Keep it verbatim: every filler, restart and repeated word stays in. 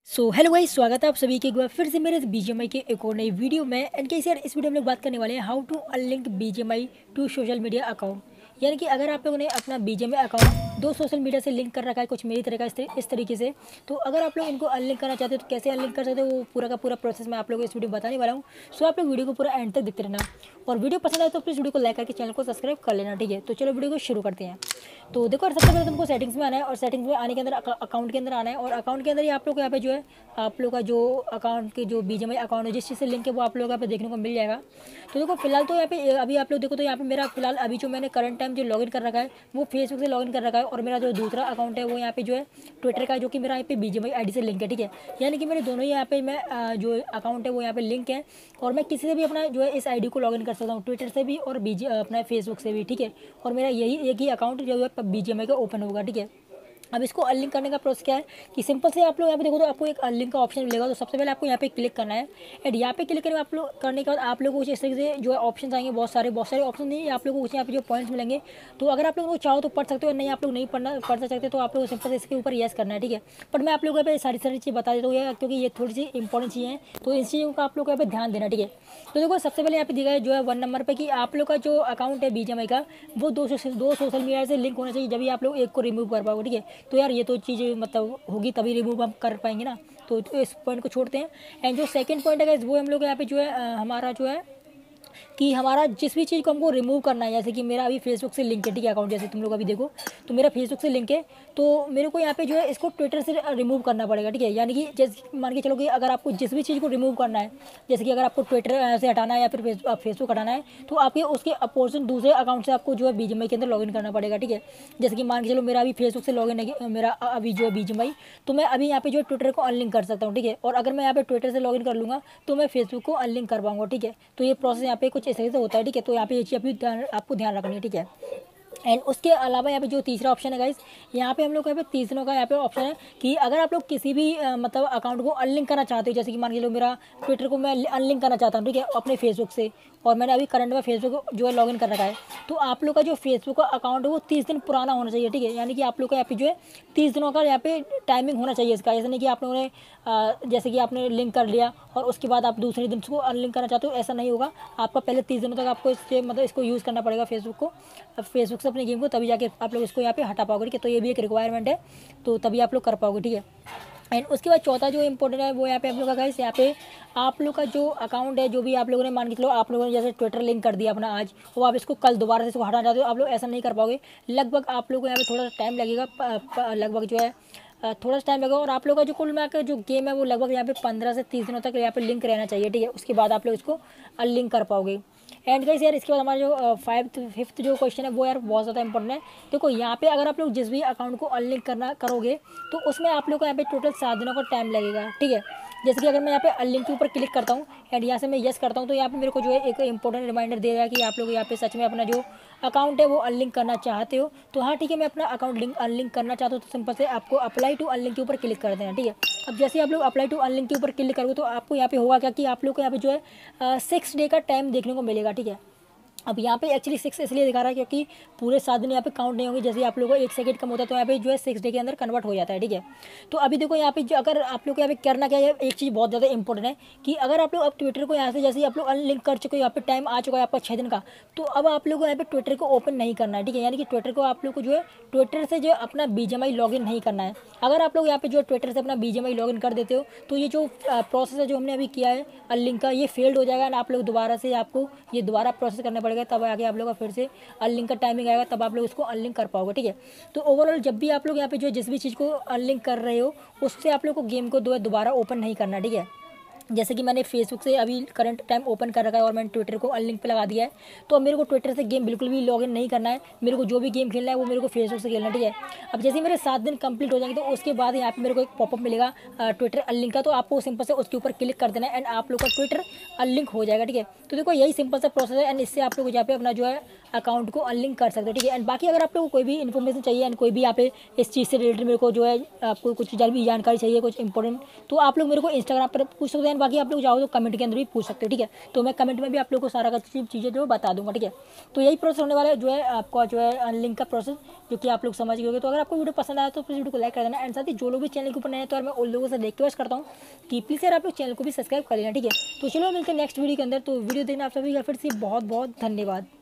So hello guys, स्वागत है आप सभी के एक बार फिर से मेरे बीजीएमआई के एक और नई वीडियो में। एंड कैसे यार, इस वीडियो में हम लोग बात करने वाले हैं how to unlink BGMI to social media account. यानी कि अगर आप लोगों ने अपना बीजीएमआई अकाउंट दो सोशल मीडिया से लिंक कर रखा है कुछ मेरी तरह का इस, इस तरीके से, तो अगर आप लोग इनको अनलिंक करना चाहते हो तो कैसे अनलिंक कर सकते हो, वो पूरा का पूरा प्रोसेस मैं आप लोगों को इस वीडियो में बताने वाला हूँ। सो आप लोग वीडियो को पूरा एंड तक देखते रहना, और वीडियो पसंद आए तो प्लीज़ वीडियो को लाइक करके चैनल को सब्सक्राइब कर लेना। ठीक है, तो चलो वीडियो को शुरू करते हैं। तो देखो, सबसे पहले तुमको सेटिंग्स में आना है, और सेटिंग्स में आने के अंदर अकाउंट के अंदर आना है, और अकाउंट के अंदर ही आप लोग यहाँ पे जो है आप लोग का जो अकाउंट के जो बीजीएमआई अकाउंट है जिस चीज़ से लिंक है वो आप लोग यहाँ पे देखने को मिल जाएगा। तो देखो फिलहाल तो यहाँ पे अभी आप लोग देखो तो यहाँ पे मेरा फिलहाल अभी जो मैंने करंट टाइम जो लॉगिन कर रखा है वो फेसबुक से लॉगिन कर रखा है, और मेरा जो दूसरा अकाउंट है वो यहाँ पे जो है ट्विटर का, जो कि मेरा यहाँ पे बीजीएमआई आईडी से लिंक है। ठीक है, यानी कि मेरे दोनों ही यहाँ पे मैं जो अकाउंट है वो यहाँ पे लिंक है, और मैं किसी से भी अपना जो है इस आईडी को लॉगिन कर सकता हूँ, ट्विटर से भी और बीजी अपना फेसबुक से भी। ठीक है, और मेरा यही एक ही अकाउंट जो है बीजीएमआई का ओपन होगा। ठीक है, अब इसको अनलिंक करने का प्रोसेस क्या है कि सिंपल से आप लोग यहाँ पे देखो तो आपको एक अनलिंक का ऑप्शन मिलेगा। तो सबसे पहले आपको यहाँ पे क्लिक करना है, एंड यहाँ पे क्लिक करने आप लोग करने के बाद आप लोगों को कुछ इस तरीके से जो है ऑप्शन आएंगे, बहुत सारे बहुत सारे ऑप्शन नहीं, आप लोगों को कुछ यहाँ पे जो पॉइंट्स मिलेंगे। तो अगर आप लोग चाहो तो पढ़ सकते हो, नहीं आप लोग नहीं पढ़ना पढ़ सकते तो आप लोग सिंपल से इसके ऊपर येस करना है। ठीक है, बट मैं आप लोगों को सारी सारी चीज़ बता देता हूँ क्योंकि ये थोड़ी सी इंपॉर्टेंट चीज़ें हैं, तो इन चीज़ों का आप लोग यहाँ पे ध्यान देना। ठीक है, तो देखो सबसे पहले यहाँ पे दिखा है जो है वन नंबर पे कि आप लोग का जो अकाउंट है बीजीएमआई का वो दो दो सोशल मीडिया से लिंक होना चाहिए, जब भी आप लोग एक को रिमूव कर पाओगे। ठीक है, तो यार ये तो चीज़ मतलब होगी तभी रिमूव हम कर पाएंगे ना, तो इस पॉइंट को छोड़ते हैं। एंड जो सेकंड पॉइंट है वो हम लोग यहाँ पे जो है हमारा जो है कि हमारा जिस भी चीज़ को हमको रिमूव करना है, जैसे कि मेरा अभी फेसबुक से लिंक है। ठीक है, अकाउंट जैसे तुम लोग अभी देखो तो मेरा फेसबुक से लिंक है, तो मेरे को यहाँ पे जो है इसको ट्विटर से रिमूव करना पड़ेगा। ठीक है, यानी कि जैसे मान के चलो कि अगर आपको जिस भी चीज़ को रिमूव करना है, जैसे कि अगर आपको ट्विटर से हटाना है या फिर फेसबुक हटाना है, तो आपके उसके अपोजिट दूसरे अकाउंट से आपको जो है बीजीएमआई के अंदर लॉगिन करना पड़ेगा। ठीक है, जैसे कि मान के चलो मेरा अभी फेसबुक से लॉगिन है मेरा अभी जो है बीजीएमआई, तो मैं अभी यहाँ पे जो है ट्विटर को अनलिंक कर सकता हूँ। ठीक है, और अगर मैं यहाँ पे ट्विटर से लॉगिन कर लूँगा तो मैं फेसबुक को अनलिंक कर पाऊँगा। ठीक है, तो ये प्रोसेस यहाँ पे कुछ इस तरह से होता है। ठीक है, तो यहाँ पे ये चीज़ अभी ध्यान आपको ध्यान रखनी है। ठीक है, एंड उसके अलावा यहाँ पे जो तीसरा ऑप्शन है गाइस, यहाँ पे हम लोग यहाँ पे तीसरों का यहाँ पे ऑप्शन है कि अगर आप लोग किसी भी आ, मतलब अकाउंट को अनलिंक करना चाहते हो, जैसे कि मान के लो मेरा ट्विटर को मैं अनलिंक करना चाहता हूँ। ठीक है, अपने फेसबुक से, और मैंने अभी करंट में फेसबुक जो है लॉगिन कर रखा है, तो आप लोग का जो फेसबुक का अकाउंट है वो तीस दिन पुराना होना चाहिए। ठीक है, यानी कि आप लोग का यहाँ पे जो है तीस दिनों का यहाँ पे टाइमिंग होना चाहिए इसका। ऐसा नहीं कि आप लोगों ने जैसे कि आपने लिंक कर लिया और उसके बाद आप दूसरे दिन उसको अनलिंक करना चाहते हो, ऐसा नहीं होगा। आपका पहले तीस दिनों तक आपको इससे मतलब इसको यूज़ करना पड़ेगा फेसबुक को, फेसबुक से अपने गेम को, तभी जाके आप लोग इसको यहाँ पे हटा पाओगे। ठीक है, तो ये भी एक रिक्वायरमेंट है, तो तभी आप लोग कर पाओगे। ठीक है, एंड उसके बाद चौथा जो इंपॉर्टेंट है वो यहाँ पे आप लोग का गाइस, यहाँ पे आप लोग का जो अकाउंट है जो भी आप लोगों ने मान के चलो आप लोगों ने जैसे ट्विटर लिंक कर दिया अपना आज, वो आप इसको कल दोबारा से इसको हटाना चाहते हो, आप लोग ऐसा नहीं कर पाओगे। लगभग आप लोगों को यहाँ पे थोड़ा सा टाइम लगेगा, लगभग जो है थोड़ा सा टाइम लगेगा, और आप लोग का जो कुल मिलाकर जो गेम है वो लगभग यहाँ पे पंद्रह से तीस दिनों तक यहाँ पे लिंक रहना चाहिए। ठीक है, उसके बाद आप लोग इसको अनलिंक कर पाओगे। एंड गाइस यार, इसके बाद हमारा जो फाइव्थ फिफ्थ जो क्वेश्चन है वो यार बहुत ज़्यादा इंपॉर्टेंट है। देखो यहाँ पे अगर आप लोग जिस भी अकाउंट को अनलिंक करना करोगे तो उसमें आप लोग को यहाँ पे टोटल सात दिनों का टाइम लगेगा। ठीक है, जैसे कि अगर मैं यहाँ पे अनलिंक के ऊपर क्लिक करता हूँ एंड यहाँ से मैं येस करता हूँ, तो यहाँ पे मेरे को जो है एक इंपॉर्टेंट रिमाइंडर दे रहा है कि आप लोग यहाँ पे सच में अपना जो अकाउंट है वो अनलिंक करना चाहते हो। तो हाँ ठीक है, मैं अपना अकाउंट लिंक अनलिंक करना चाहता हूँ, तो सिंपल से आपको अप्लाई टू अनलिंक के ऊपर क्लिक कर देना। ठीक है, अब जैसे आप लोग अप्लाई टू अनलिंक के ऊपर क्लिक करोगे तो आपको यहाँ पे होगा क्या कि आप लोग को यहाँ पे जो है सिक्स डे का टाइम देखने को मिलेगा। ठीक है, अब यहाँ पे एक्चुअली सिक्स इसलिए दिखा रहा है क्योंकि पूरे सात दिन यहाँ पे काउंट नहीं होंगे। जैसे आप लोगों को एक सेकंड कम होता है तो यहाँ पे जो है सिक्स डे के अंदर कन्वर्ट हो जाता है। ठीक है, तो अभी देखो यहाँ पे जो अगर आप लोग को यहाँ पे करना क्या है, एक चीज़ बहुत ज़्यादा इंपॉर्टेंट है कि अगर आप लोग अब ट्विटर को यहाँ से जैसे आप लोग अनलिंक कर चुके हो, यहाँ पे टाइम आ चुका है आपका छः दिन का, तो अब आप लोग को यहाँ पे ट्विटर को ओपन नहीं करना है। ठीक है, यानी कि ट्विटर को आप लोग को जो है ट्विटर से जो अपना बीजीएमआई लॉगिन नहीं करना है। अगर आप लोग यहाँ पे जो ट्विटर से अपना बीजीएमआई लॉगिन कर देते हो तो ये जो प्रोसेस है जो हमने अभी किया है अनलिंक का, ये फेल्ड हो जाएगा, आप लोग दोबारा से आपको ये दोबारा प्रोसेस करना पड़ेगा, तब आगे आप लोग फिर से अनलिंक का टाइमिंग आएगा, तब आप लोग इसको अनलिंक कर पाओगे। ठीक है, तो ओवरऑल जब भी आप लोग यहाँ पे जो जिस भी चीज़ को अनलिंक कर रहे हो उससे आप लोग को गेम को दो दोबारा ओपन नहीं करना। ठीक है, जैसे कि मैंने फेसबुक से अभी करंट टाइम ओपन कर रखा है और मैंने ट्विटर को अनलिंक पे लगा दिया है, तो अब मेरे को ट्विटर से गेम बिल्कुल भी लॉगिन नहीं करना है। मेरे को जो भी गेम खेलना है वो मेरे को फेसबुक से खेलना है। ठीक है, अब जैसे मेरे सात दिन कंप्लीट हो जाएंगे तो उसके बाद यहाँ पे मेरे को एक पॉपअप मिलेगा ट्विटर अनलिंक का, तो आपको सिंपल से उसके ऊपर क्लिक कर देना है एंड आप लोग का ट्विटर अनलिंक हो जाएगा। ठीक है, तो देखो यही सिंपल सा प्रोसेस है, एंड इससे आप लोग यहाँ पे अपना जो है अकाउंट को अनलिंक कर सकते हो, ठीक है। एंड बाकी अगर आप लोगों को कोई भी इन्फॉर्मेशन चाहिए एंड कोई भी यहाँ पे इस चीज़ से रिलेटेड मेरे को जो है आपको कुछ जल्द भी जानकारी चाहिए, कुछ इंपॉर्टेंट, तो आप लोग मेरे को इंस्टाग्राम पर पूछ सकते हैं। बाकी आप लोग जाओ तो कमेंट के अंदर भी पूछ सकते हो, ठीक है। तो मैं कमेंट में भी आप लोग को सारा का चीज़ें जो बता दूंगा, ठीक है। तो यही प्रोसेस होने वाला है जो है आपका जो है अनलिंक का प्रोसेस, जो कि आप लोग समझ गए होंगे। तो अगर आपको वीडियो पसंद आया तो प्लीज़ वीडियो को लाइक कर देना। एंड साथ ही जो लोग भी चैनल के ऊपर नए हैं तो मैं उन लोगों से रिक्वेस्ट करता हूँ कि प्लीज़ यार आप लोग चैनल को भी सब्सक्राइब कर लेना, ठीक है। तो चलो मिलते हैं नेक्स्ट वीडियो के अंदर। तो वीडियो देखना आप सभी का फिर से बहुत बहुत धन्यवाद।